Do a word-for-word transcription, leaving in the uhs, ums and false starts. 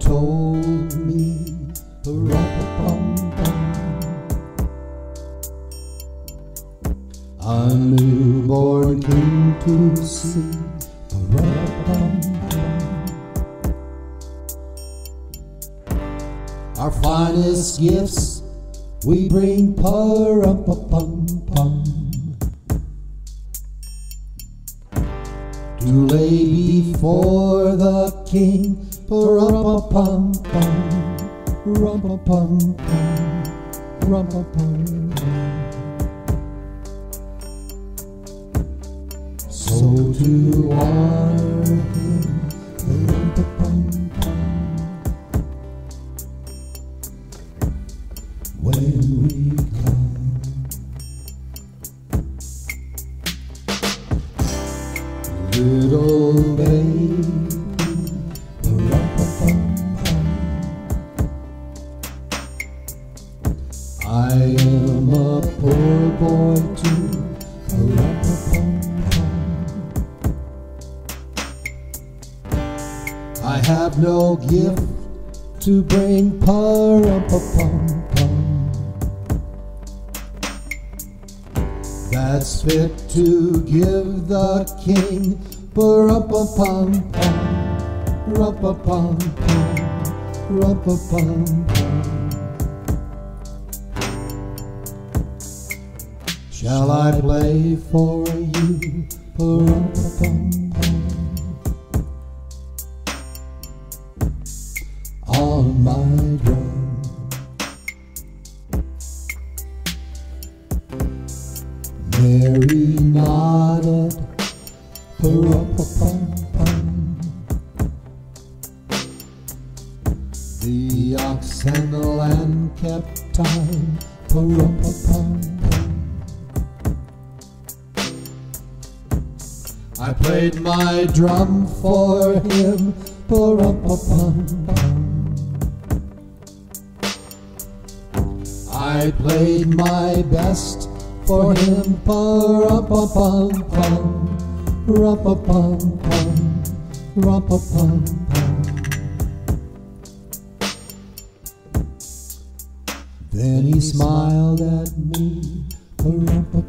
told me, pa-rum-pa-pum-pum, a newborn king to see, pa-rum-pa-pum-pum. Our finest gifts we bring, pa-rum-pa-pum-pum, to lay before the king, pa-rum-pa-pum-pum, rum-pa-pum-pum, rum-pa-pum-pum. So to honor him, pa-rum-pa-pum-pum, when we come, little baby, pa-rum-pa-pum-pum, I am a poor boy too, pa-rum-pa-pum-pum. I have no gift to bring, pa-rum-pa-pum-pum, that's fit to give the king, pa-rum-pa-pum-pum, rum-pa-pum-pum, rum-pa-pum-pum. Shall I play for you, pa-rum-pa-pum-pum, on my drum? Mary nodded, pa-rum-pa-pum-pum, the ox and the lamb kept time, pa-rum-pa-pum-pum. I played my drum for him, pa-rum-pa-pum-pum, I played my best for him, pa-rum-pa-pum-pum, rum-pa-pum-pum, rum-pa-pum-pum. Then he smiled at me, pa-rum-pa-pum.